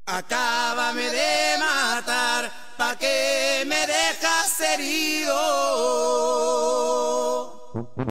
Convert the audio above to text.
Acábame de matar, pa' que me dejas herido.